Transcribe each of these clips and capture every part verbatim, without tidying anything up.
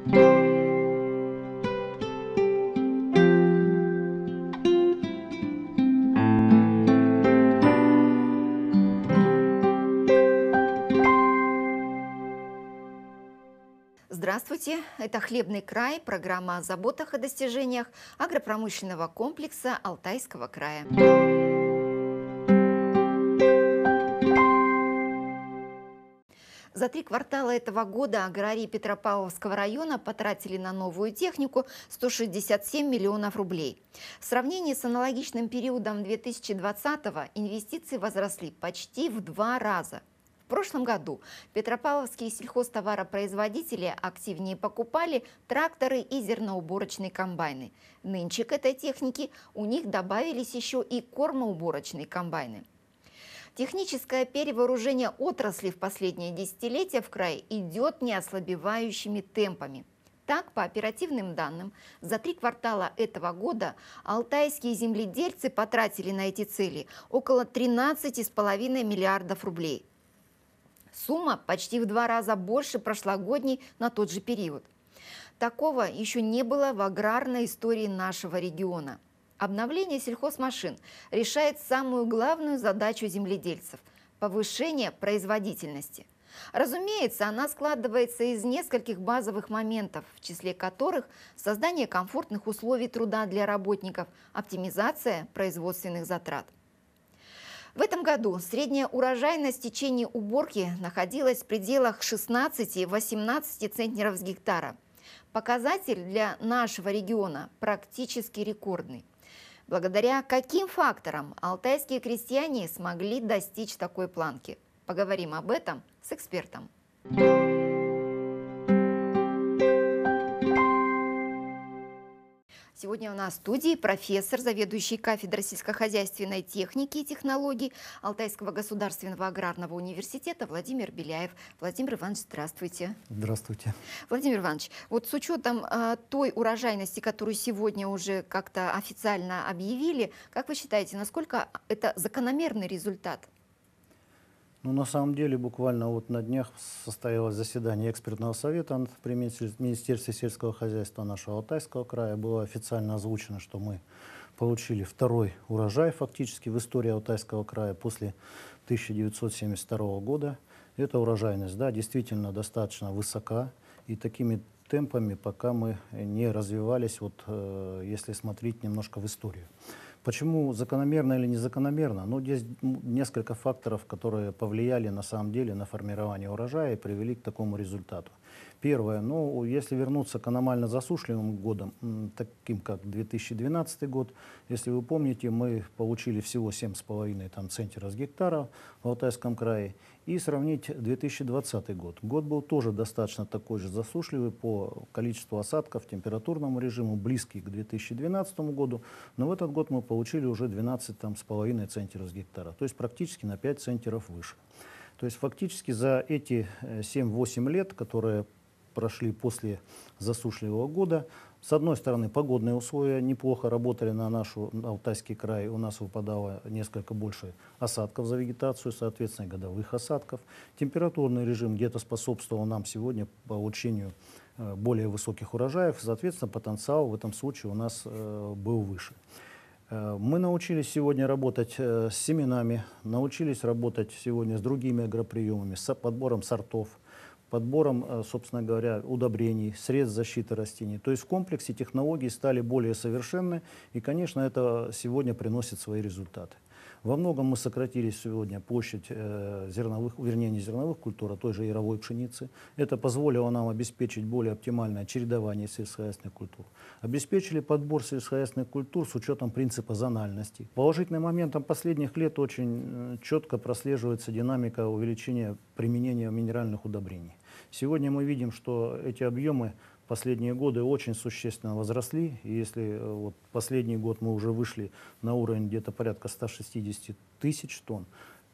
Здравствуйте, это «Хлебный край», программа о заботах и достижениях агропромышленного комплекса Алтайского края. За три квартала этого года аграрии Петропавловского района потратили на новую технику сто шестьдесят семь миллионов рублей. В сравнении с аналогичным периодом две тысячи двадцатого инвестиции возросли почти в два раза. В прошлом году петропавловские сельхозтоваропроизводители активнее покупали тракторы и зерноуборочные комбайны. Нынче к этой технике у них добавились еще и кормоуборочные комбайны. Техническое перевооружение отрасли в последние десятилетия в крае идет неослабевающими темпами. Так, по оперативным данным, за три квартала этого года алтайские земледельцы потратили на эти цели около тринадцати с половиной миллиардов рублей. Сумма почти в два раза больше прошлогодней на тот же период. Такого еще не было в аграрной истории нашего региона. Обновление сельхозмашин решает самую главную задачу земледельцев – повышение производительности. Разумеется, она складывается из нескольких базовых моментов, в числе которых создание комфортных условий труда для работников, оптимизация производственных затрат. В этом году средняя урожайность в течение уборки находилась в пределах шестнадцати-восемнадцати центнеров с гектара. Показатель для нашего региона практически рекордный. Благодаря каким факторам алтайские крестьяне смогли достичь такой планки? Поговорим об этом с экспертом. Сегодня у нас в студии профессор, заведующий кафедрой сельскохозяйственной техники и технологий Алтайского государственного аграрного университета Владимир Беляев. Владимир Иванович, здравствуйте. Здравствуйте. Владимир Иванович, вот с учетом а, той урожайности, которую сегодня уже как-то официально объявили, как вы считаете, насколько это закономерный результат? Ну, на самом деле, буквально вот на днях состоялось заседание экспертного совета при Министерстве сельского хозяйства нашего Алтайского края. Было официально озвучено, что мы получили второй урожай фактически в истории Алтайского края после тысяча девятьсот семьдесят второго года. Эта урожайность, да, действительно достаточно высока, и такими темпами пока мы не развивались, вот, э, если смотреть немножко в историю. Почему закономерно или незакономерно? Ну, здесь несколько факторов, которые повлияли на самом деле на формирование урожая и привели к такому результату. Первое, ну, если вернуться к аномально засушливым годам, таким как две тысячи двенадцатый год, если вы помните, мы получили всего семь с половиной там центнера с гектара в Алтайском крае, и сравнить две тысячи двадцатый год. Год был тоже достаточно такой же засушливый по количеству осадков, температурному режиму, близкий к две тысячи двенадцатому году, но в этот год мы получили уже двенадцать с половиной центнеров с гектара, то есть практически на пять центнеров выше. То есть фактически за эти семь-восемь лет, которые прошли после засушливого года, с одной стороны, погодные условия неплохо работали на наш Алтайский край. У нас выпадало несколько больше осадков за вегетацию, соответственно, годовых осадков. Температурный режим где-то способствовал нам сегодня получению э, более высоких урожаев. Соответственно, потенциал в этом случае у нас э, был выше. Э, мы научились сегодня работать э, с семенами, научились работать сегодня с другими агроприемами, с подбором сортов, подбором, собственно говоря, удобрений, средств защиты растений. То есть в комплексе технологии стали более совершенны, и, конечно, это сегодня приносит свои результаты. Во многом мы сократили сегодня площадь э, зерновых, вернее, не зерновых культур, а той же яровой пшеницы. Это позволило нам обеспечить более оптимальное чередование сельскохозяйственных культур. Обеспечили подбор сельскохозяйственных культур с учетом принципа зональности. Положительным моментом последних лет очень э, четко прослеживается динамика увеличения применения минеральных удобрений. Сегодня мы видим, что эти объемы последние годы очень существенно возросли. И если вот последний год мы уже вышли на уровень где-то порядка ста шестидесяти тысяч тонн,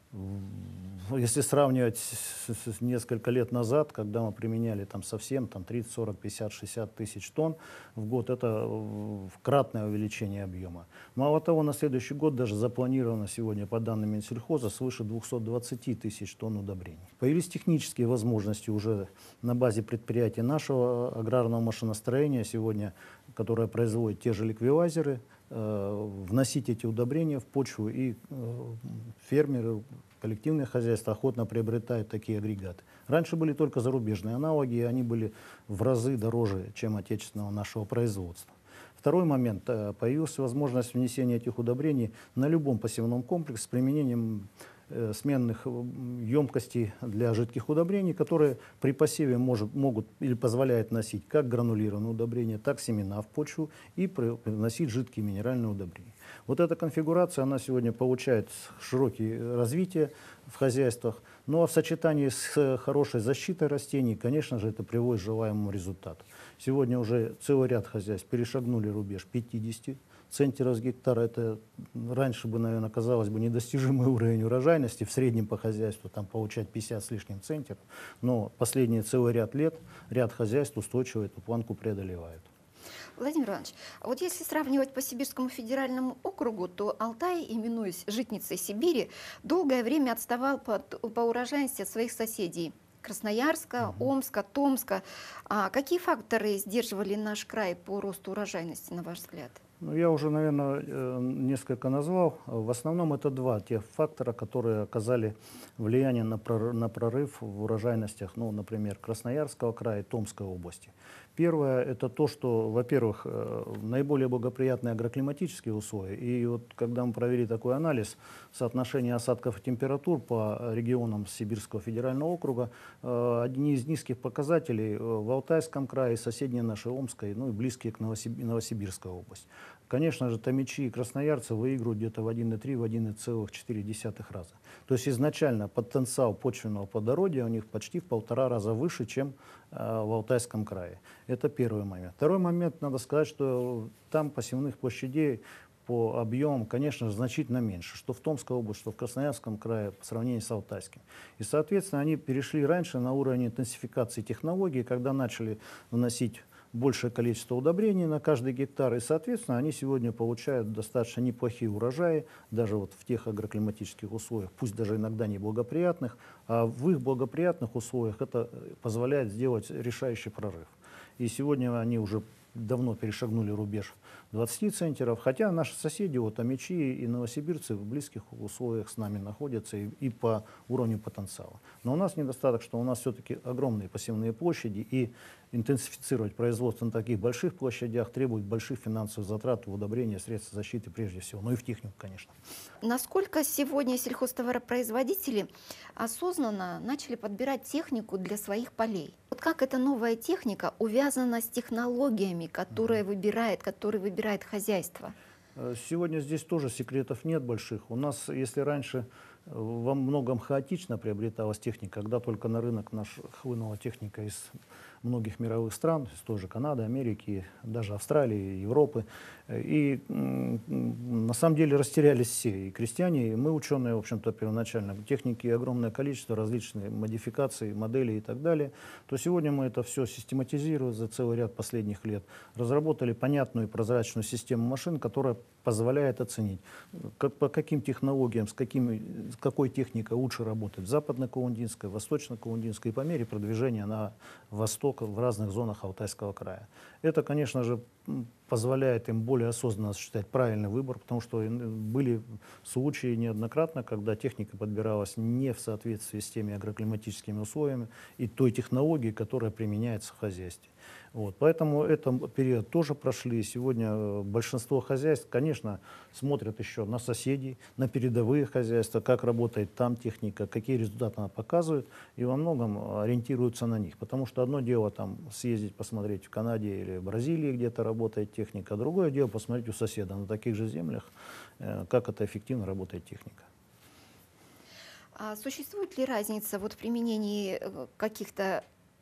Если сравнивать с, с- с несколько лет назад, когда мы применяли там совсем там тридцать, сорок, пятьдесят, шестьдесят тысяч тонн в год, это э, кратное увеличение объема. Мало того, на следующий год даже запланировано сегодня по данным Минсельхоза свыше двухсот двадцати тысяч тонн удобрений. Появились технические возможности уже на базе предприятий нашего аграрного машиностроения сегодня, которое производит те же ликвилайзеры, э, вносить эти удобрения в почву, и э, фермеры, коллективные хозяйства охотно приобретают такие агрегаты. Раньше были только зарубежные аналоги, и они были в разы дороже, чем отечественного нашего производства. Второй момент. э, Появилась возможность внесения этих удобрений на любом посевном комплексе с применением э, сменных э, емкостей для жидких удобрений, которые при посеве может, могут или позволяют носить как гранулированные удобрения, так семена в почву и вносить жидкие минеральные удобрения. Вот эта конфигурация, она сегодня получает широкое развитие в хозяйствах, но в сочетании с хорошей защитой растений, конечно же, это приводит к желаемому результату. Сегодня уже целый ряд хозяйств перешагнули рубеж пятидесяти центнеров с гектара. Это раньше бы, наверное, казалось бы недостижимый уровень урожайности в среднем по хозяйству, там получать пятьдесят с лишним центнеров, но последние целый ряд лет ряд хозяйств устойчиво эту планку преодолевают. Владимир Иванович, а вот если сравнивать по Сибирскому федеральному округу, то Алтай, именуясь житницей Сибири, долгое время отставал по, по урожайности от своих соседей. Красноярска, Мгм. Омска, Томска. А какие факторы сдерживали наш край по росту урожайности, на ваш взгляд? Ну, я уже, наверное, э, несколько назвал. В основном это два тех фактора, которые оказали влияние на прор- на прорыв в урожайностях, ну, например, Красноярского края и Томской области. Первое — это то, что, во-первых, э, наиболее благоприятные агроклиматические условия. И вот когда мы провели такой анализ соотношения осадков и температур по регионам Сибирского федерального округа, э, одни из низких показателей э, в Алтайском крае, соседней нашей Омской, ну и близкие к Новосиб- Новосибирской области. Конечно же, томичи и красноярцы выигрывают где-то в один и три — в один целых четыре десятых раза. То есть изначально потенциал почвенного плодородия у них почти в полтора раза выше, чем э, в Алтайском крае. Это первый момент. Второй момент, надо сказать, что там посевных площадей по объемам, конечно же, значительно меньше, что в Томской области, что в Красноярском крае по сравнению с Алтайским. И, соответственно, они перешли раньше на уровень интенсификации технологий, когда начали вносить большее количество удобрений на каждый гектар, и, соответственно, они сегодня получают достаточно неплохие урожаи, даже вот в тех агроклиматических условиях, пусть даже иногда неблагоприятных, а в их благоприятных условиях это позволяет сделать решающий прорыв. И сегодня они уже давно перешагнули рубеж двадцати центнеров, хотя наши соседи, вот амичи и новосибирцы, в близких условиях с нами находятся и, и по уровню потенциала. Но у нас недостаток, что у нас все-таки огромные посевные площади, и интенсифицировать производство на таких больших площадях требует больших финансовых затрат в удобрения, средства защиты прежде всего, ну и в технику, конечно. Насколько сегодня сельхозтоваропроизводители осознанно начали подбирать технику для своих полей? Вот как эта новая техника увязана с технологиями, которые выбирает, которые выбирает хозяйство? Э, Сегодня здесь тоже секретов нет больших. У нас, если раньше э, во многом хаотично приобреталась техника, когда только на рынок наш хлынула техника из многих мировых стран, из той же Канады, Америки, даже Австралии, Европы. Э, И м, м, на самом деле растерялись все, и крестьяне, и мы, ученые, в общем-то, первоначально. Техники огромное количество, различные модификации, модели и так далее. То сегодня мы это все систематизируем за целый ряд последних лет. Разработали понятную и прозрачную систему машин, которая позволяет оценить, как, по каким технологиям, с, какими, с какой техникой лучше работать. Западно-калундинская, восточно-калундинская, и по мере продвижения на восток в разных зонах Алтайского края. Это, конечно же, м, позволяет им более осознанно осуществлять правильный выбор, потому что э, были случаи неоднократно, когда техника подбиралась не в соответствии с теми агроклиматическими условиями и той технологией, которая применяется в хозяйстве. Вот. Поэтому этот период тоже прошли. Сегодня э, большинство хозяйств, конечно, смотрят еще на соседей, на передовые хозяйства, как работает там техника, какие результаты она показывает, и во многом ориентируются на них. Потому что одно дело там съездить, посмотреть в Канаде или Бразилии, где-то работает техника, а другое дело посмотреть у соседа на таких же землях, э, как это эффективно работает техника. А существует ли разница вот в применении э, каких-то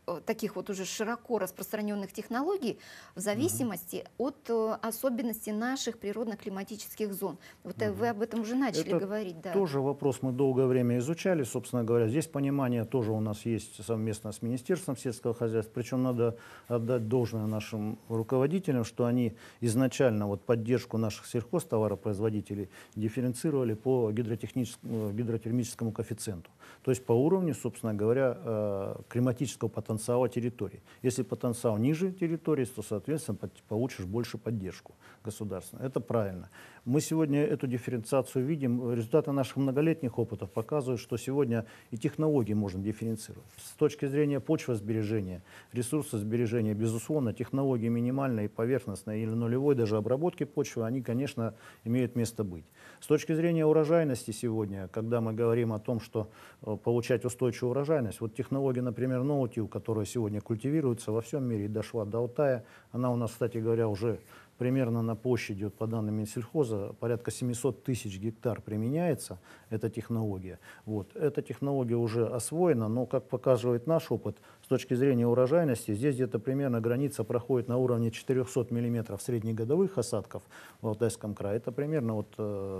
э, таких вот уже широко распространенных технологий в зависимости угу. от э, особенностей наших природно-климатических зон. Вот угу. вы об этом уже начали Это говорить. Да. тоже вопрос мы долгое время изучали, собственно говоря. Здесь понимание тоже у нас есть совместно с Министерством сельского хозяйства. Причем надо отдать должное нашим руководителям, что они изначально вот поддержку наших сельхозтоваропроизводителей дифференцировали по гидротехническому, гидротермическому коэффициенту. То есть по уровню, собственно говоря, климатического потенциала территории. Если потенциал ниже территории, то, соответственно, получишь больше поддержку государственную. Это правильно. Мы сегодня эту дифференциацию видим. Результаты наших многолетних опытов показывают, что сегодня и технологии можно дифференцировать. С точки зрения почвосбережения, ресурсосбережения, безусловно, технологии минимальной и поверхностной или нулевой даже обработки почвы, они, конечно, имеют место быть. С точки зрения урожайности сегодня, когда мы говорим о том, что э, получать устойчивую урожайность, вот технология, например, ноутил, которая сегодня культивируется во всем мире и дошла до Алтая, она у нас, кстати говоря, уже примерно на площади, вот по данным Минсельхоза, порядка семисот тысяч гектар применяется эта технология. Вот. Эта технология уже освоена, но, как показывает наш опыт, с точки зрения урожайности, здесь где-то примерно граница проходит на уровне четырёхсот миллиметров среднегодовых осадков в Алтайском крае. Это примерно вот, э,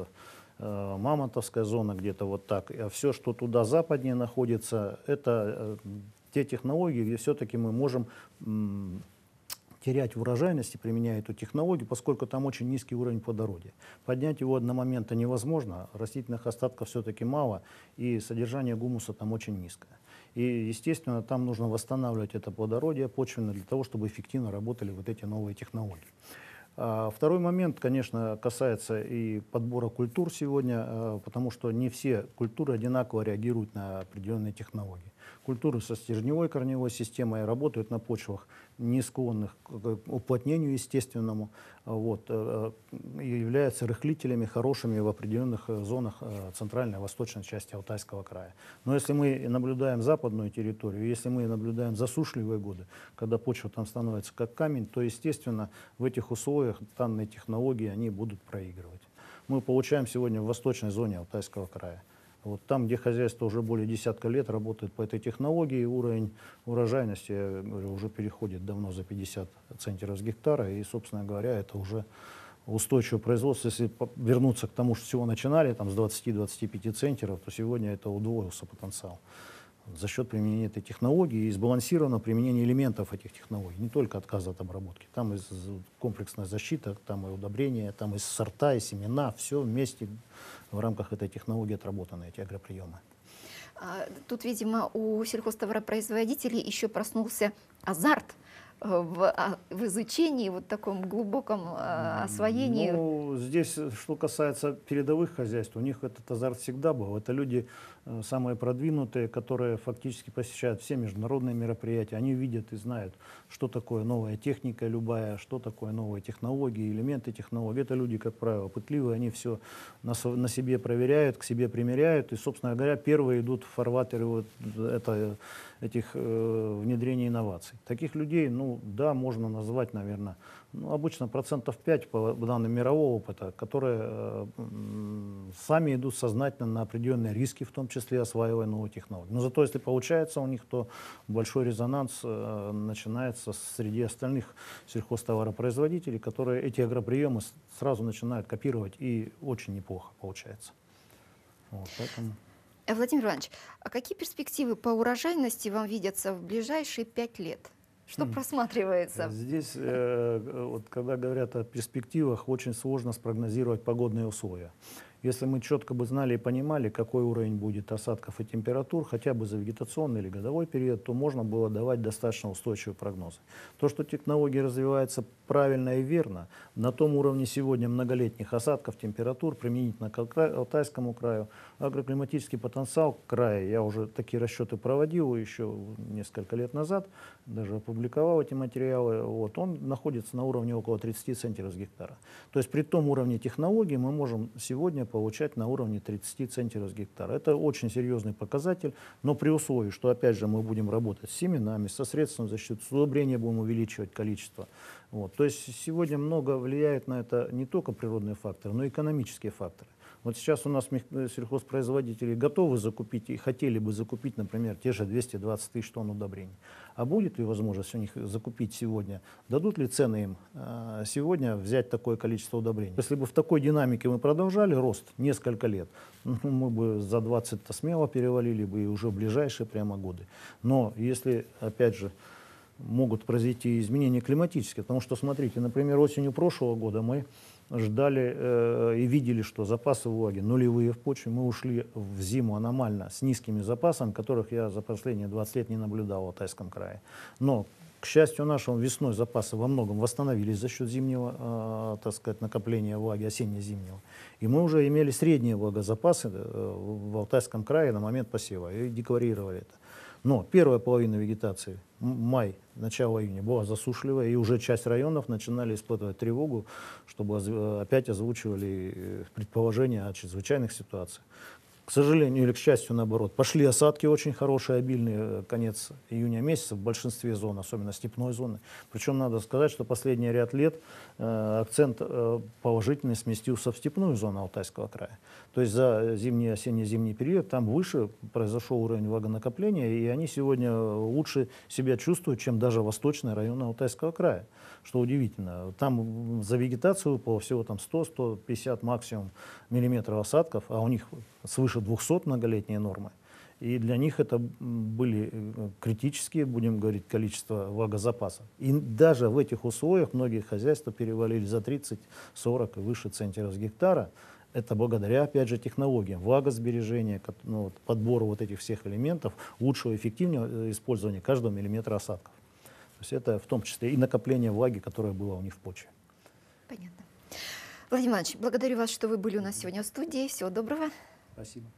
э, Мамонтовская зона где-то вот так. А все, что туда западнее находится, это э, те технологии, где все-таки мы можем м, терять в урожайности, применяя эту технологию, поскольку там очень низкий уровень плодородия. Поднять его одномоментно невозможно, растительных остатков все-таки мало, и содержание гумуса там очень низкое. И, естественно, там нужно восстанавливать это плодородие почвенно для того, чтобы эффективно работали вот эти новые технологии. А второй момент, конечно, касается и подбора культур сегодня, потому что не все культуры одинаково реагируют на определенные технологии. Культуры со стержневой корневой системой работают на почвах, не склонных к уплотнению естественному, вот, и являются рыхлителями хорошими в определенных зонах центральной и восточной части Алтайского края. Но если мы наблюдаем западную территорию, если мы наблюдаем засушливые годы, когда почва там становится как камень, то, естественно, в этих условиях данные технологии они будут проигрывать. Мы получаем сегодня в восточной зоне Алтайского края. Вот там, где хозяйство уже более десятка лет работает по этой технологии, уровень урожайности, я говорю, уже переходит давно за пятьдесят центнеров с гектара, и, собственно говоря, это уже устойчивое производство. Если вернуться к тому, что всего начинали там, с двадцати-двадцати пяти центнеров, то сегодня это удвоился потенциал за счет применения этой технологии и сбалансированного применения элементов этих технологий, не только отказа от обработки. Там и комплексная защита, там и удобрения, там и сорта, и семена, все вместе в рамках этой технологии отработаны, эти агроприемы. Тут, видимо, у сельхозтоваропроизводителей еще проснулся азарт в, в изучении, вот таком глубоком э, освоении. Ну, здесь, что касается передовых хозяйств, у них этот азарт всегда был. Это люди э, самые продвинутые, которые фактически посещают все международные мероприятия. Они видят и знают, что такое новая техника любая, что такое новые технологии, элементы технологий. Это люди, как правило, пытливые, они все на, на себе проверяют, к себе примеряют. И, собственно говоря, первые идут в фарватеры вот это, этих э, внедрений инноваций. Таких людей, ну, Ну, да, можно назвать, наверное, ну, обычно процентов пять по данным мирового опыта, которые э, сами идут сознательно на определенные риски, в том числе осваивая новые технологии. Но зато, если получается у них, то большой резонанс э, начинается среди остальных сельхозтоваропроизводителей, которые эти агроприемы сразу начинают копировать, и очень неплохо получается. Вот, поэтому... Владимир Иванович, а какие перспективы по урожайности вам видятся в ближайшие пять лет? Что хм. просматривается? Здесь, э, вот, когда говорят о перспективах, очень сложно спрогнозировать погодные условия. Если мы четко бы знали и понимали, какой уровень будет осадков и температур, хотя бы за вегетационный или годовой период, то можно было давать достаточно устойчивые прогнозы. То, что технологии развиваются правильно и верно, на том уровне сегодня многолетних осадков, температур, применительно к Алтайскому краю, агроклиматический потенциал края, я уже такие расчеты проводил еще несколько лет назад, даже опубликовал эти материалы, вот, он находится на уровне около тридцати центнеров с гектара. То есть при том уровне технологий мы можем сегодня получать на уровне тридцати центнеров с гектара. Это очень серьезный показатель, но при условии, что опять же мы будем работать с семенами, со средством защиты, с удобрения будем увеличивать количество. Вот. То есть сегодня много влияет на это не только природные факторы, но и экономические факторы. Вот сейчас у нас сельхозпроизводители готовы закупить и хотели бы закупить, например, те же двести двадцать тысяч тонн удобрений. А будет ли возможность у них закупить сегодня? Дадут ли цены им э, сегодня взять такое количество удобрений? Если бы в такой динамике мы продолжали рост несколько лет, ну, мы бы за двадцать-то смело перевалили бы и уже в ближайшие прямо годы. Но если, опять же, могут произойти изменения климатические, потому что, смотрите, например, осенью прошлого года мы ждали э, и видели, что запасы влаги нулевые в почве. Мы ушли в зиму аномально с низкими запасами, которых я за последние двадцать лет не наблюдал в Алтайском крае. Но, к счастью нашему, весной запасы во многом восстановились за счет зимнего, э, так сказать, накопления влаги, осенне-зимнего. И мы уже имели средние влагозапасы э, в Алтайском крае на момент посева и декларировали это. Но первая половина вегетации, май, начало июня, была засушливая, и уже часть районов начинали испытывать тревогу, чтобы опять озвучивали предположения о чрезвычайных ситуациях. К сожалению или к счастью, наоборот, пошли осадки очень хорошие, обильные, конец июня месяца в большинстве зон, особенно степной зоны. Причем надо сказать, что последний ряд лет э, акцент э, положительный сместился в степную зону Алтайского края. То есть за зимний, осенне-зимний период там выше произошел уровень влагонакопления, и они сегодня лучше себя чувствуют, чем даже восточные районы Алтайского края. Что удивительно. Там за вегетацию выпало всего там сто — сто пятьдесят максимум миллиметров осадков, а у них свыше двухсот многолетние нормы. И для них это были критические, будем говорить, количество влагозапаса. И даже в этих условиях многие хозяйства перевалили за тридцать-сорок и выше центнеров с гектара. Это благодаря, опять же, технологиям влагосбережения, ну, вот, подбору вот этих всех элементов, лучшего, эффективнее использования каждого миллиметра осадков. То есть это в том числе и накопление влаги, которое было у них в почве. Понятно. Владимир Иванович, благодарю вас, что вы были у нас сегодня в студии. Всего доброго. Спасибо.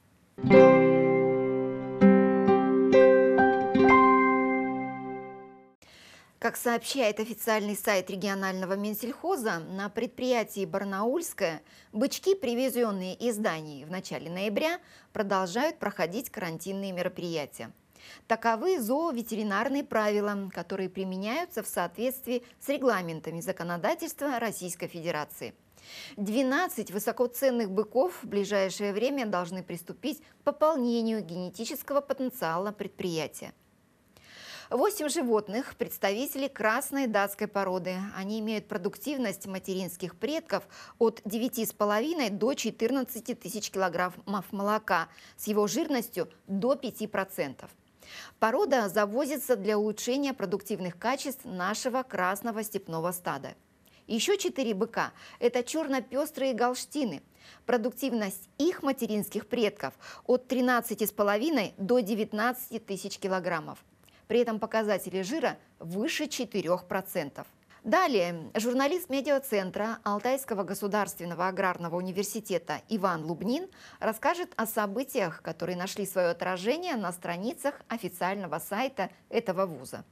Как сообщает официальный сайт регионального Минсельхоза, на предприятии Барнаульское бычки, привезенные из Дании в начале ноября, продолжают проходить карантинные мероприятия. Таковы зооветеринарные правила, которые применяются в соответствии с регламентами законодательства Российской Федерации. двенадцать высокоценных быков в ближайшее время должны приступить к пополнению генетического потенциала предприятия. Восемь животных – представители красной датской породы. Они имеют продуктивность материнских предков от девяти с половиной до четырнадцати тысяч килограммов молока с его жирностью до пяти процентов. Порода завозится для улучшения продуктивных качеств нашего красного степного стада. Еще четыре быка – это черно-пестрые галштины. Продуктивность их материнских предков от тринадцати с половиной до девятнадцати тысяч килограммов. При этом показатели жира выше четырёх процентов. Далее журналист медиацентра Алтайского государственного аграрного университета Иван Лубнин расскажет о событиях, которые нашли свое отражение на страницах официального сайта этого вуза.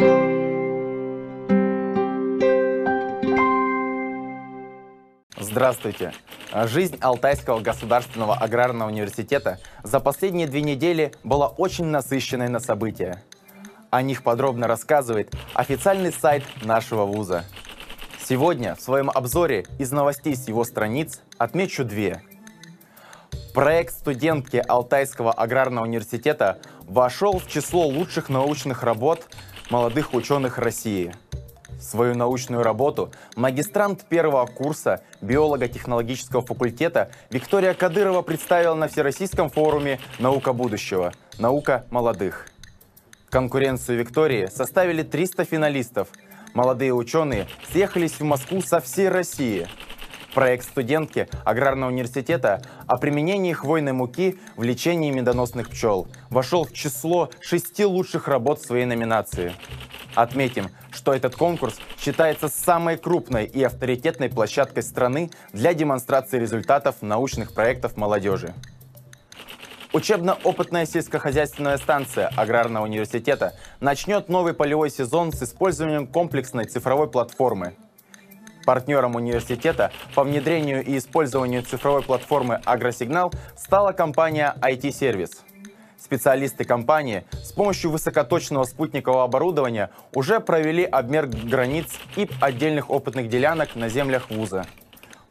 Здравствуйте! Жизнь Алтайского государственного аграрного университета за последние две недели была очень насыщенной на события. О них подробно рассказывает официальный сайт нашего вуза. Сегодня в своем обзоре из новостей с его страниц отмечу две. Проект студентки Алтайского аграрного университета вошел в число лучших научных работ молодых ученых России. Свою научную работу магистрант первого курса биолого-технологического факультета Виктория Кадырова представила на Всероссийском форуме «Наука будущего. Наука молодых». Конкуренцию Виктории составили триста финалистов. Молодые ученые съехались в Москву со всей России. Проект студентки Аграрного университета о применении хвойной муки в лечении медоносных пчел вошел в число шести лучших работ своей номинации. Отметим, что этот конкурс считается самой крупной и авторитетной площадкой страны для демонстрации результатов научных проектов молодежи. Учебно-опытная сельскохозяйственная станция Аграрного университета начнет новый полевой сезон с использованием комплексной цифровой платформы. Партнером университета по внедрению и использованию цифровой платформы «Агросигнал» стала компания ай ти-сервис. Специалисты компании с помощью высокоточного спутникового оборудования уже провели обмер границ и отдельных опытных делянок на землях вуза.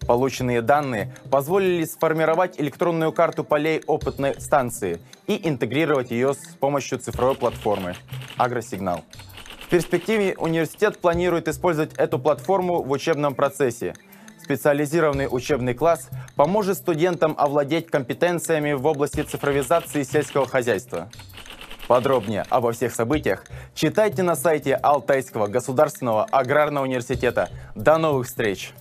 Полученные данные позволили сформировать электронную карту полей опытной станции и интегрировать ее с помощью цифровой платформы «Агросигнал». В перспективе университет планирует использовать эту платформу в учебном процессе. Специализированный учебный класс поможет студентам овладеть компетенциями в области цифровизации сельского хозяйства. Подробнее обо всех событиях читайте на сайте Алтайского государственного аграрного университета. До новых встреч!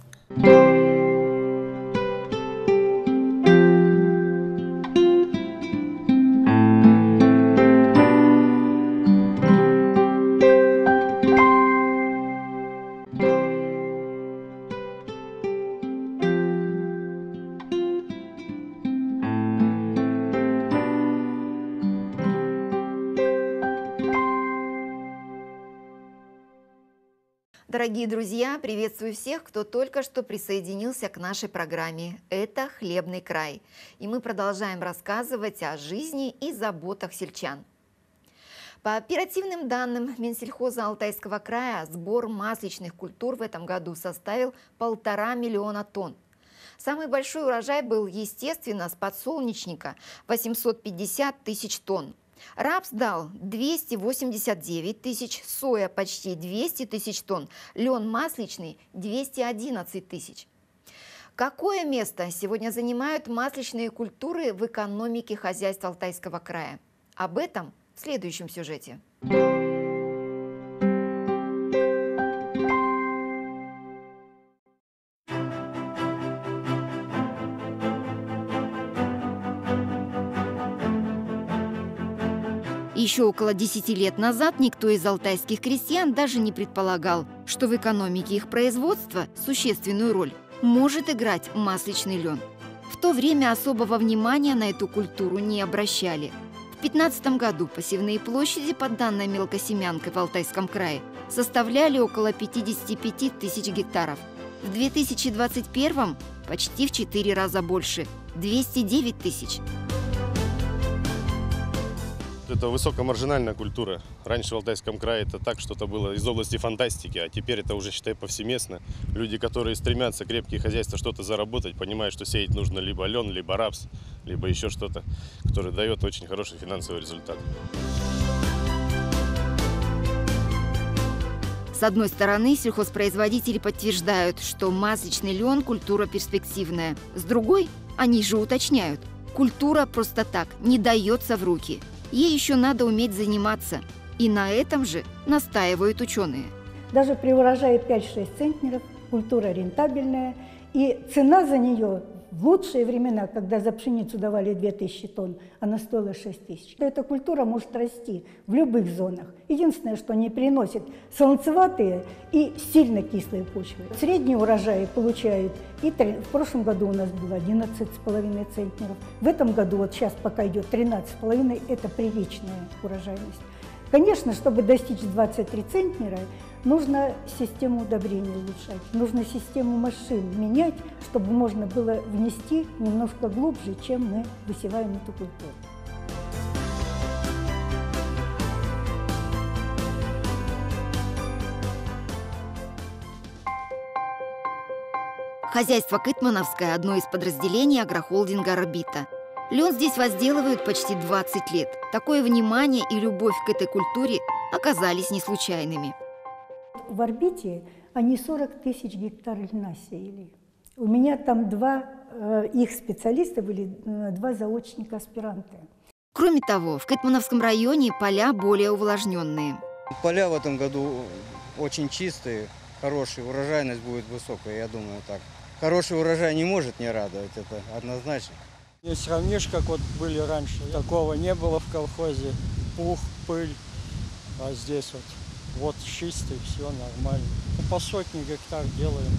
Дорогие друзья, приветствую всех, кто только что присоединился к нашей программе. Это «Хлебный край». И мы продолжаем рассказывать о жизни и заботах сельчан. По оперативным данным Минсельхоза Алтайского края, сбор масличных культур в этом году составил полтора миллиона тонн. Самый большой урожай был, естественно, с подсолнечника – восемьсот пятьдесят тысяч тонн. Рапс дал двести восемьдесят девять тысяч, соя почти двести тысяч тонн, лен масличный – двести одиннадцать тысяч. Какое место сегодня занимают масличные культуры в экономике хозяйств Алтайского края? Об этом в следующем сюжете. Еще около десяти лет назад никто из алтайских крестьян даже не предполагал, что в экономике их производства существенную роль может играть масличный лен. В то время особого внимания на эту культуру не обращали. В две тысячи пятнадцатом году посевные площади по данной мелкосемянкой в Алтайском крае составляли около пятидесяти пяти тысяч гектаров. В две тысячи двадцать первом почти в четыре раза больше – двести девять тысяч. Это высокомаржинальная культура. Раньше в Алтайском крае это так, что-то было из области фантастики, а теперь это уже, считай, повсеместно. Люди, которые стремятся, крепкие хозяйства, что-то заработать, понимают, что сеять нужно либо лен, либо рапс, либо еще что-то, которое дает очень хороший финансовый результат. С одной стороны, сельхозпроизводители подтверждают, что масличный лен – культура перспективная. С другой, они же уточняют – культура просто так не дается в руки. Ей еще надо уметь заниматься. И на этом же настаивают ученые. Даже при урожае пять-шесть центнеров культура рентабельная. И цена за нее в лучшие времена, когда за пшеницу давали две тысячи тонн, она стоила шесть тысяч. Эта культура может расти в любых зонах. Единственное, что не приносит солнцеватые и сильно кислые почвы. Средние урожаи получают. И в прошлом году у нас было одиннадцать с половиной центнеров. В этом году, вот сейчас пока идет тринадцать с половиной, это приличная урожайность. Конечно, чтобы достичь двадцати трёх центнера, нужно систему удобрений улучшать, нужно систему машин менять, чтобы можно было внести немножко глубже, чем мы высеваем эту культуру. Хозяйство Кытмановское – одно из подразделений агрохолдинга «Орбита». Лен здесь возделывают почти двадцать лет. Такое внимание и любовь к этой культуре оказались не случайными. В «Орбите» они сорок тысяч гектар льна сеяли. У меня там два, э, их специалиста были, э, два заочника-аспиранта. Кроме того, в Кытмановском районе поля более увлажненные. Поля в этом году очень чистые, хорошие, урожайность будет высокая, я думаю так. Хороший урожай не может не радовать, это однозначно. Не сравнишь, как вот были раньше. Такого не было в колхозе. Пух, пыль. А здесь вот, вот чистый, все нормально. По сотне гектар делаем.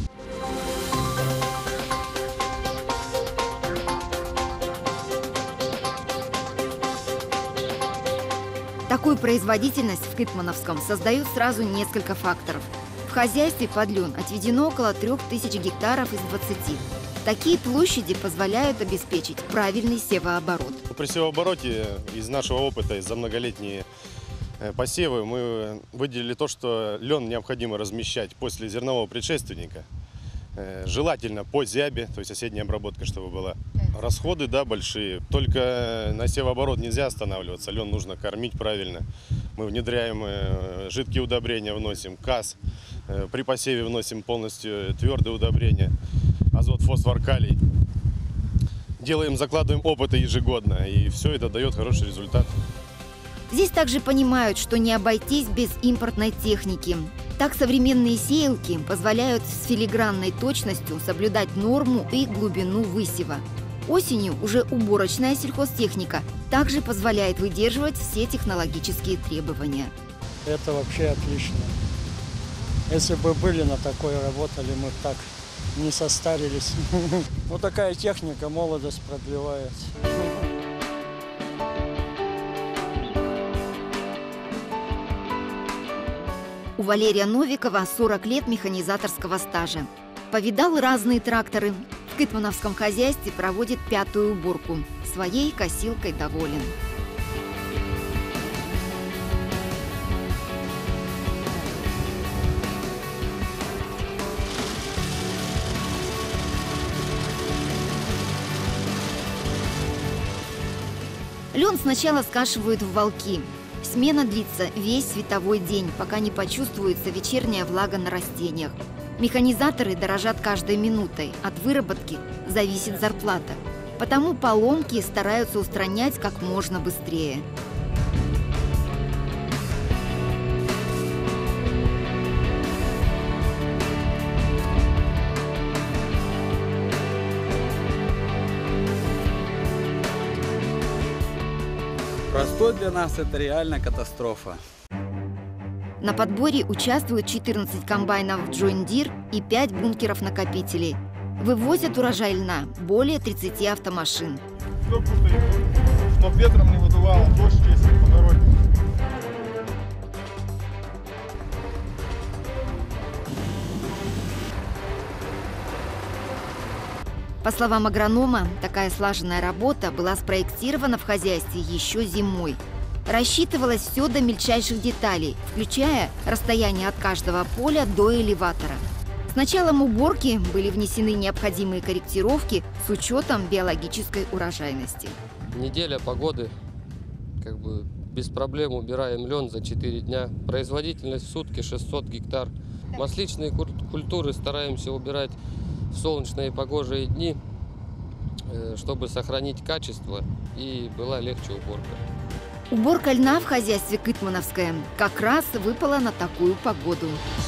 Такую производительность в Кытмановском создают сразу несколько факторов. В хозяйстве под лен отведено около трех тысяч гектаров из двадцати. Такие площади позволяют обеспечить правильный севооборот. При севообороте из нашего опыта, за многолетние посевы, мы выделили то, что лен необходимо размещать после зернового предшественника. Желательно по зябе, то есть осенняя обработка, чтобы была. Расходы, да, большие. Только на севооборот нельзя останавливаться. Лен нужно кормить правильно. Мы внедряем жидкие удобрения, вносим КАС. При посеве вносим полностью твердые удобрения. Азот, фосфор, калий. Делаем, закладываем опыты ежегодно. И все это дает хороший результат. Здесь также понимают, что не обойтись без импортной техники. Так современные сеялки позволяют с филигранной точностью соблюдать норму и глубину высева. Осенью уже уборочная сельхозтехника также позволяет выдерживать все технологические требования. Это вообще отлично. Если бы были на такой, работали, мы бы так не состарились. Вот такая техника молодость продлевает. У Валерия Новикова сорок лет механизаторского стажа. Повидал разные тракторы. В кытмановском хозяйстве проводит пятую уборку. Своей косилкой доволен. Лен сначала скашивают в валки. Смена длится весь световой день, пока не почувствуется вечерняя влага на растениях. Механизаторы дорожат каждой минутой. От выработки зависит зарплата. Потому поломки стараются устранять как можно быстрее. Простой для нас это реально катастрофа. На подборе участвуют четырнадцать комбайнов John Deere и пять бункеров-накопителей. Вывозят урожай льна более тридцати автомашин. Чтоб ветром не выдувало, дождь если по дороге. По словам агронома, такая слаженная работа была спроектирована в хозяйстве еще зимой. Рассчитывалось все до мельчайших деталей, включая расстояние от каждого поля до элеватора. С началом уборки были внесены необходимые корректировки с учетом биологической урожайности. Неделя погоды, как бы без проблем убираем лен за четыре дня. Производительность в сутки шестьсот гектар. Масличные культуры стараемся убирать в солнечные погожие дни, чтобы сохранить качество и была легче уборка. Уборка льна в хозяйстве кытмановское как раз выпала на такую погоду.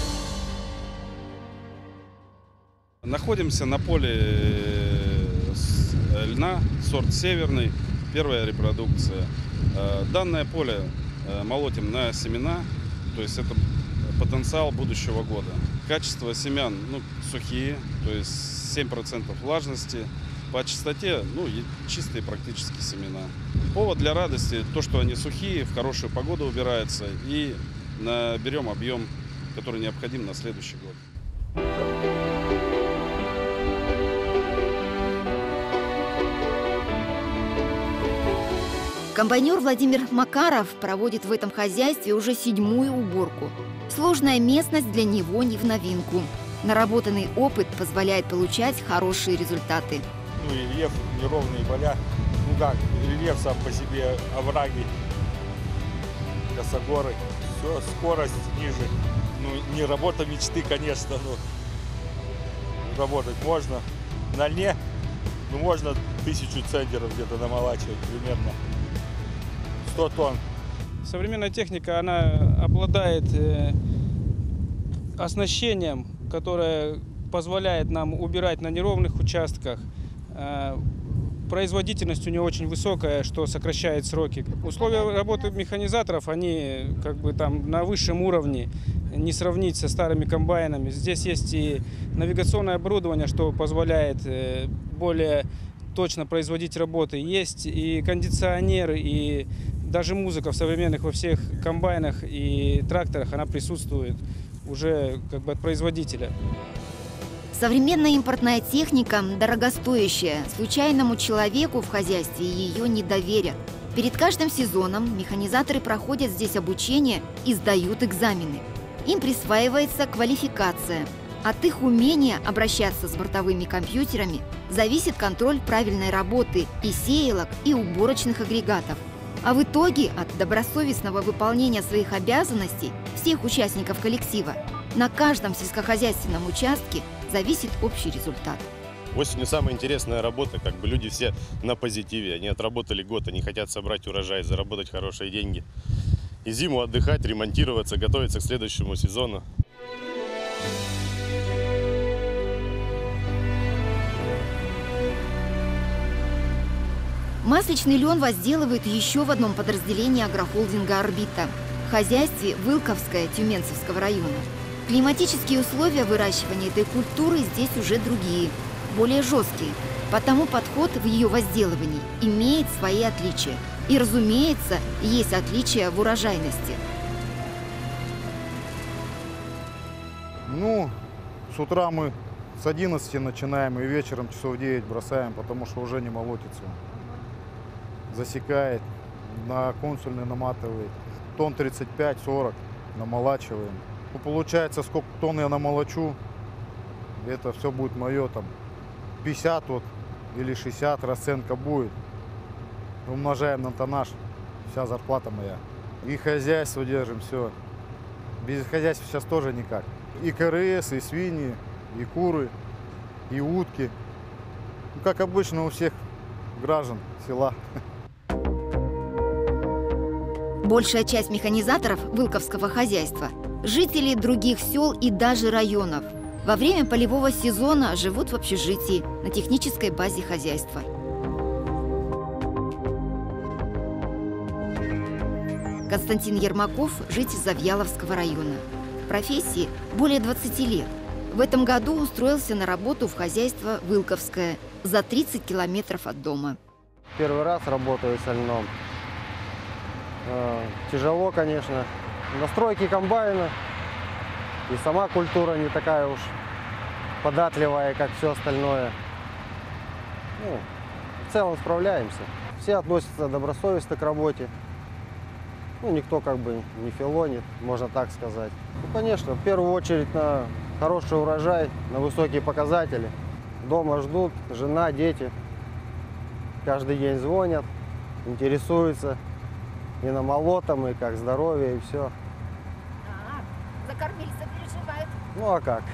Находимся на поле льна, сорт северный, первая репродукция. Данное поле молотим на семена, то есть это потенциал будущего года. Качество семян ну, сухие, то есть семь процентов влажности. По чистоте ну, чистые практически семена. Повод для радости то, что они сухие, в хорошую погоду убираются и наберем объем, который необходим на следующий год. Комбайнер Владимир Макаров проводит в этом хозяйстве уже седьмую уборку. Сложная местность для него не в новинку. Наработанный опыт позволяет получать хорошие результаты. Ну и рельеф, неровные поля. Ну как, рельеф сам по себе, овраги, косогоры. Все, скорость ниже. Ну не работа мечты, конечно, но работать можно. На льне ну, можно тысячу центнеров где-то намолачивать примерно. сто тонн. Современная техника, она обладает э, оснащением, которое позволяет нам убирать на неровных участках. Э, производительность у нее очень высокая, что сокращает сроки. Условия работы механизаторов, они как бы там на высшем уровне, не сравнить со старыми комбайнами. Здесь есть и навигационное оборудование, что позволяет э, более точно производить работы. Есть и кондиционеры, и даже музыка в современных во всех комбайнах и тракторах, она присутствует уже как бы от производителя. Современная импортная техника дорогостоящая. Случайному человеку в хозяйстве ее не доверят. Перед каждым сезоном механизаторы проходят здесь обучение и сдают экзамены. Им присваивается квалификация. От их умения обращаться с бортовыми компьютерами зависит контроль правильной работы и сеялок, и уборочных агрегатов. А в итоге от добросовестного выполнения своих обязанностей всех участников коллектива на каждом сельскохозяйственном участке зависит общий результат. Осенью самая интересная работа, как бы люди все на позитиве. Они отработали год, они хотят собрать урожай, заработать хорошие деньги. И зиму отдыхать, ремонтироваться, готовиться к следующему сезону. Масличный лен возделывают еще в одном подразделении агрохолдинга «Орбита» – хозяйстве Вылковское Тюменцевского района. Климатические условия выращивания этой культуры здесь уже другие, более жесткие, потому подход в ее возделывании имеет свои отличия. И, разумеется, есть отличия в урожайности. Ну, с утра мы с одиннадцати начинаем и вечером часов девять бросаем, потому что уже не молотится. Засекает, на консульный наматывает, тонн тридцать пять сорок намолачиваем. Ну, получается, сколько тонн я намолочу, это все будет мое, там, пятьдесят вот, или шестьдесят расценка будет. Умножаем на тоннаж, вся зарплата моя. И хозяйство держим, все. Без хозяйства сейчас тоже никак. И КРС, и свиньи, и куры, и утки. Ну, как обычно у всех граждан села. Большая часть механизаторов Вылковского хозяйства – жители других сел и даже районов. Во время полевого сезона живут в общежитии на технической базе хозяйства. Константин Ермаков – житель Завьяловского района. Профессии более двадцати лет. В этом году устроился на работу в хозяйство Вылковское за тридцать километров от дома. Первый раз работаю со льном. Тяжело, конечно. Настройки комбайна и сама культура не такая уж податливая, как все остальное. Ну, в целом справляемся. Все относятся добросовестно к работе. Ну, никто как бы не филонит, можно так сказать. Ну, конечно, в первую очередь на хороший урожай, на высокие показатели. Дома ждут, жена, дети. Каждый день звонят, интересуются. И на молотом, и как здоровье, и все. А, за кормильца переживает. Ну а как?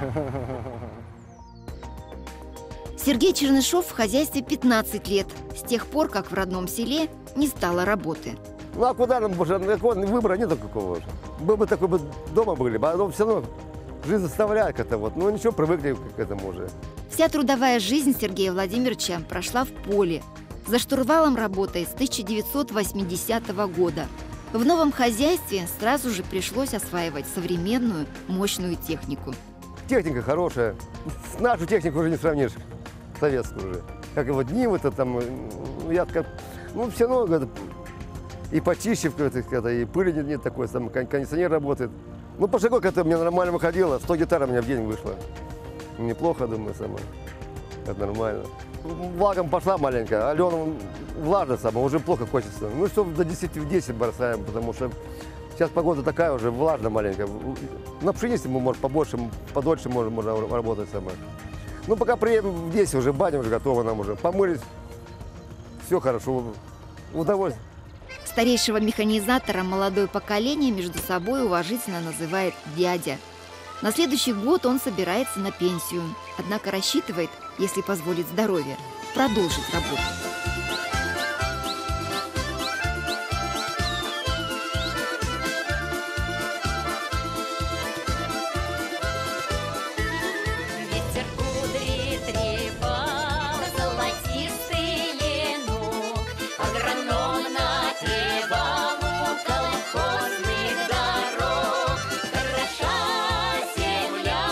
Сергей Чернышов в хозяйстве пятнадцать лет, с тех пор, как в родном селе не стало работы. Ну а куда нам уже, выбора нету какого же. Мы бы такой бы дома были, а все равно жизнь заставляет как-то вот. Ну ничего, привыкли к этому уже. Вся трудовая жизнь Сергея Владимировича прошла в поле. За штурвалом работает с тысяча девятьсот восьмидесятого года. В новом хозяйстве сразу же пришлось осваивать современную, мощную технику. Техника хорошая. Нашу технику уже не сравнишь, советскую уже. Как и вот дни, вот это там, я как, ну все равно и почище, и пыли нет, нет такой, там кондиционер работает. Ну по шагу, когда мне нормально выходило, сто гитар у меня в день вышло. Неплохо, думаю, сама. Это нормально. Влагом пошла маленько, а лен влажно самое, уже плохо хочется. Ну что, до десяти в десять бросаем, потому что сейчас погода такая уже, влажно маленько. На пшенице мы, может, побольше, подольше можем, можно работать самое. Ну пока приедем в десять, уже баня уже готова нам уже. Помылись, все хорошо, удовольствие. Старейшего механизатора молодое поколение между собой уважительно называет дядя. На следующий год он собирается на пенсию, однако рассчитывает, если позволит здоровье, продолжить работу.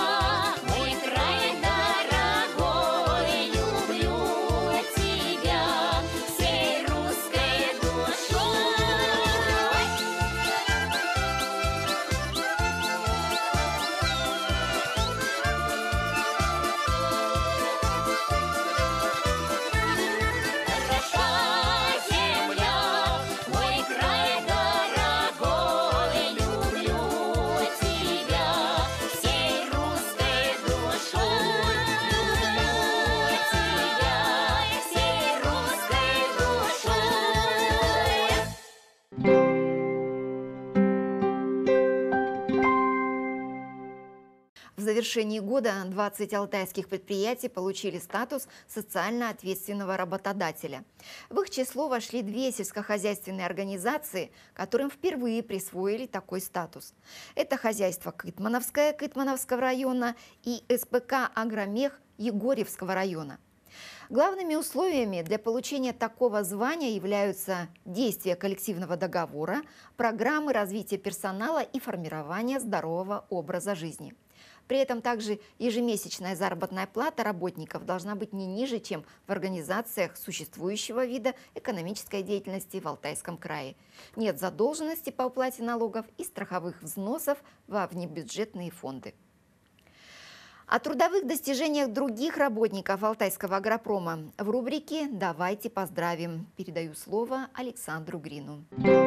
Тебя завершении года двадцать алтайских предприятий получили статус социально ответственного работодателя. В их число вошли две сельскохозяйственные организации, которым впервые присвоили такой статус. Это хозяйство Кытмановское Кытмановского района и СПК «Агромех» Егорьевского района. Главными условиями для получения такого звания являются действия коллективного договора, программы развития персонала и формирование здорового образа жизни. При этом также ежемесячная заработная плата работников должна быть не ниже, чем в организациях существующего вида экономической деятельности в Алтайском крае. Нет задолженности по уплате налогов и страховых взносов во внебюджетные фонды. О трудовых достижениях других работников Алтайского агропрома в рубрике «Давайте поздравим». Передаю слово Александру Грину.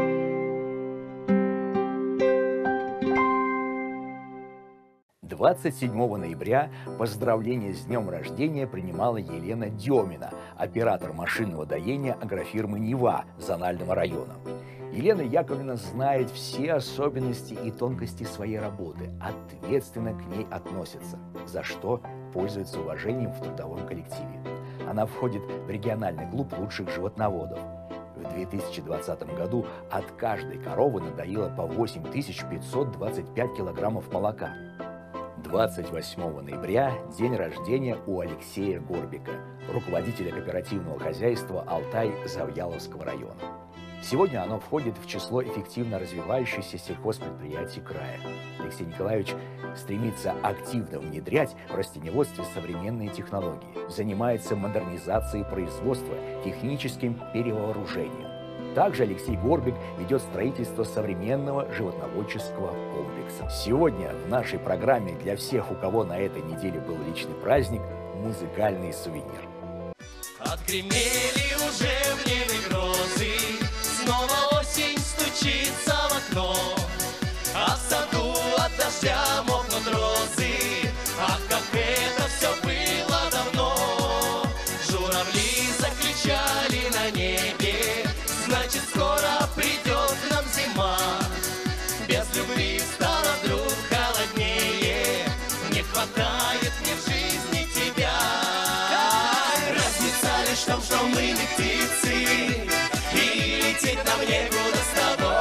двадцать седьмого ноября поздравления с днем рождения принимала Елена Демина, оператор машинного доения агрофирмы «Нева» Зонального района. Елена Яковлевна знает все особенности и тонкости своей работы, ответственно к ней относится, за что пользуется уважением в трудовом коллективе. Она входит в региональный клуб лучших животноводов. В две тысячи двадцатом году от каждой коровы надоело по восемь тысяч пятьсот двадцать пять килограммов молока. двадцать восьмого ноября – день рождения у Алексея Горбика, руководителя кооперативного хозяйства Алтай-Завьяловского района. Сегодня оно входит в число эффективно развивающихся сельхозпредприятий края. Алексей Николаевич стремится активно внедрять в растениеводстве современные технологии, занимается модернизацией производства, техническим перевооружением. Также Алексей Горбик ведет строительство современного животноводческого комплекса. Сегодня в нашей программе для всех, у кого на этой неделе был личный праздник, музыкальный сувенир. Отгремели уже в небе грозы, снова осень стучится в окно, а в саду от дождя мокнут розы. Ах, как это все было давно! Журавли закричали на небе, значит, скоро придет к нам зима. Без любви стало вдруг холоднее, не хватает мне в жизни тебя. Разница лишь в том, что мы не птицы, и лететь нам некуда с тобой.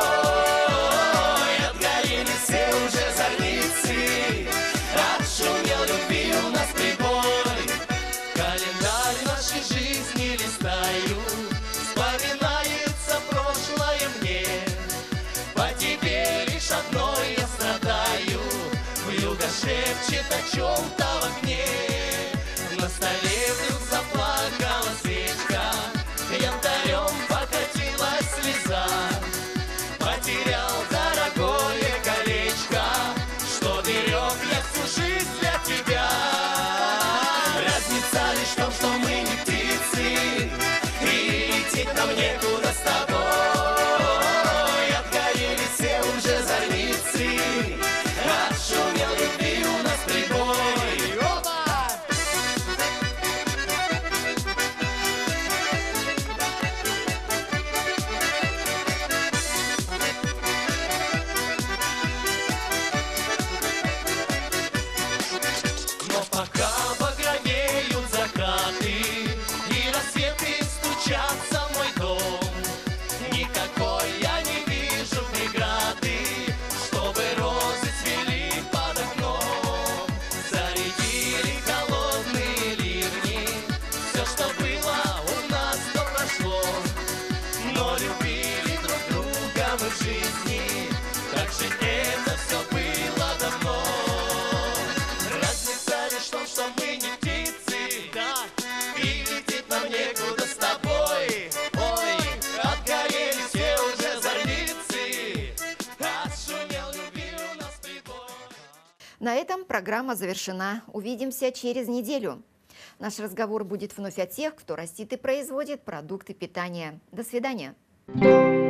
Отгорели все уже зорницы, отшумел любви у нас прибой. Календарь нашей жизни листаю, вспоминается прошлое мне. По тебе лишь одной я страдаю, вьюга шепчет о чем-то в окне. На столе вдруг заплакала свечка, янтарем покатилась слеза. Потерял дорогое колечко, что берег я всю жизнь для тебя. Разница лишь в том, что мы не птицы, и лететь нам некуда с тобой. Отгорели все уже зорницы, отшумел любви у нас прибой. Но пока багровеют закаты и рассветы стучатся в мой дом, никакой я не вижу преграды, чтобы розы цвели под окном. Зарядили холодные ливни, все, что было у нас, то прошло. Но любили друг друга мы в жизни, как же это все было давно. Разница лишь в том, что мы не птицы, да, и лететь нам некуда с тобой. Ой, отгорели все уже зорницы, отшумел любви у нас прибой. На этом программа завершена. Увидимся через неделю. Наш разговор будет вновь о тех, кто растит и производит продукты питания. До свидания.